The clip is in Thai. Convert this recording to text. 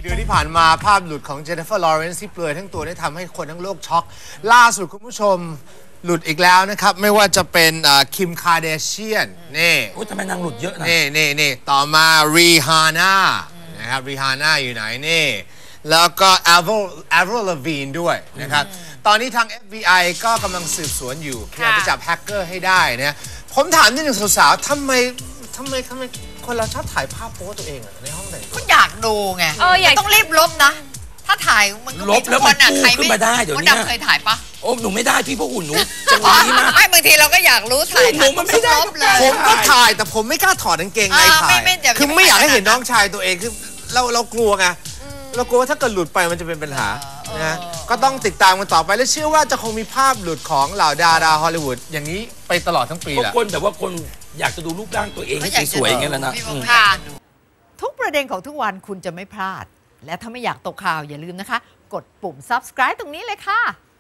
เดือนที่ผ่านมาภาพหลุดของเจนนิเฟอร์ลอเรนซ์ที่เปลือยทั้งตัวได้ทำให้คนทั้งโลกช็อกล่าสุดคุณผู้ชมหลุดอีกแล้วนะครับไม่ว่าจะเป็นคิมคาร์เดเชียนนี่ทำไมนางหลุดเยอะนะนี่ต่อมารีฮาน่านะครับรีฮาน่าอยู่ไหนนี่แล้วก็แอเวอร์ลาวีนด้วยนะครับตอนนี้ทาง FBI ก็กำลังสืบสวนอยู่พยายามจะจับแฮกเกอร์ให้ได้นะผมถามนิดหนึ่งสาวๆทำไมคนเราชอบถ่ายภาพโป๊ตัวเองในห้องไหนก็อยากดูไงต้องรีบลบนะถ้าถ่ายมันก็ลบแล้วมันใครไม่ได้เดี๋ยวนี้เคยถ่ายปะโอ้หนูไม่ได้พี่เพราะหุ่นหนูจะนี้มากไม่บางทีเราก็อยากรู้ถ่ายหนูมันไม่ได้เลยผมก็ถ่ายแต่ผมไม่กล้าถอดกางเกงในถ่ายคือไม่อยากให้เห็นน้องชายตัวเองคือเรากลัวไงเรากลัวว่าถ้าเกิดหลุดไปมันจะเป็นปัญหานะก็ต้องติดตามกันต่อไปและเชื่อว่าจะคงมีภาพหลุดของเหล่าดาราฮอลลีวูดอย่างนี้ไปตลอดทั้งปีแหละคนแบบว่าคนอยากจะดูรูปร่างตัวเองให้สวยๆอย่างเงี้ยแล้วนะทุกประเด็นของทุกวันคุณจะไม่พลาดและถ้าไม่อยากตกข่าวอย่าลืมนะคะกดปุ่ม subscribe ตรงนี้เลยค่ะ